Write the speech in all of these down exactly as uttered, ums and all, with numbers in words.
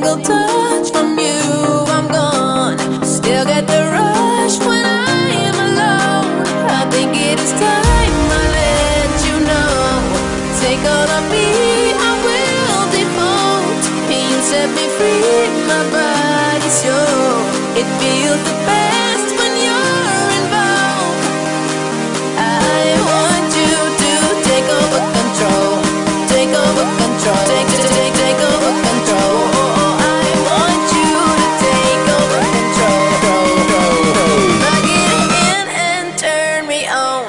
single touch from you, I'm gone. Still get the rush when I am alone. I think it is time I let you know. Take all of me, I will default. You set me free, my body's yours. It feels the best when you're involved. I want you to take over control. Take over control. Take, take, take, take over control. I want you to take over control. Plug it in and turn me on.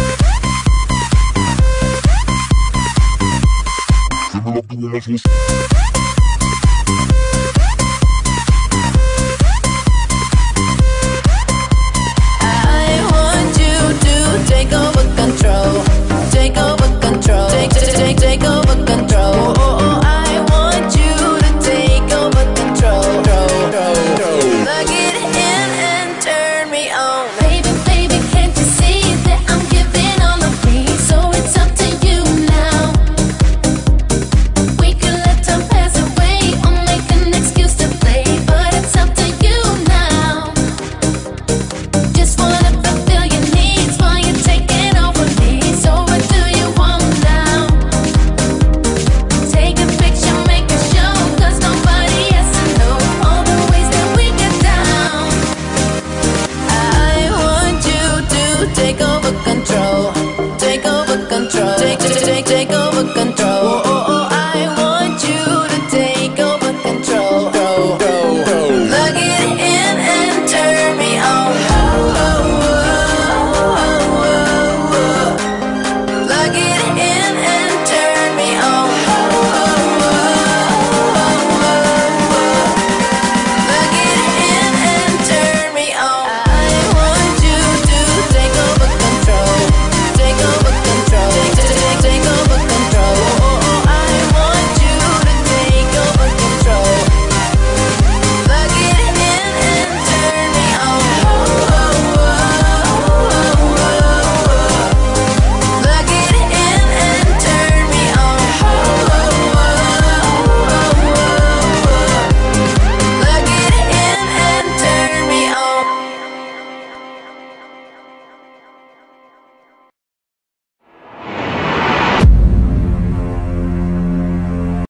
Give me up the one